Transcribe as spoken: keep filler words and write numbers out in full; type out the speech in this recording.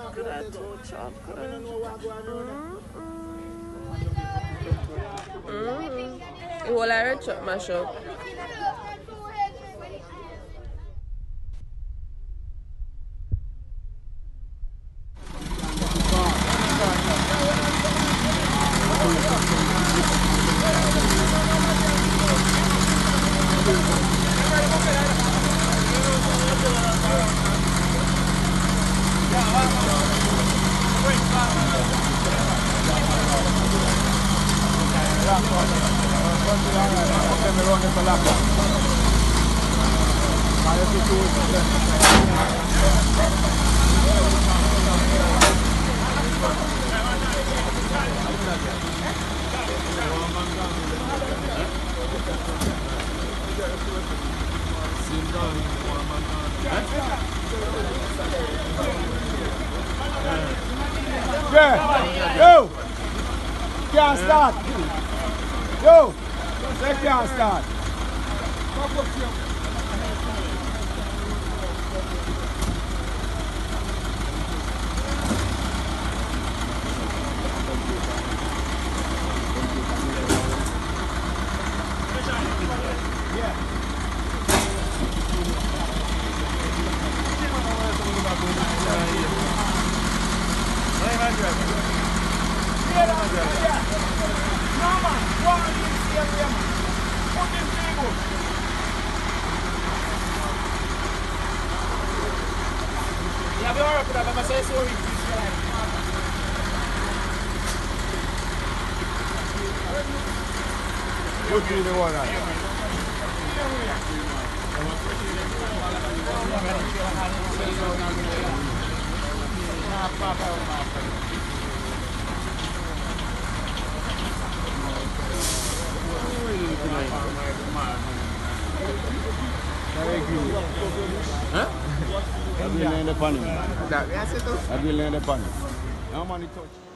Look at that too, chocolate. Mm-hmm. It will I chop mash up. Yeah, yo, can't start. Yo, they can't start. Yeah, we are up with that, but I say sorry. Good to the one. Huh? I've been laying the pan. That, yes, it is. I've been laying the pan. How many touch?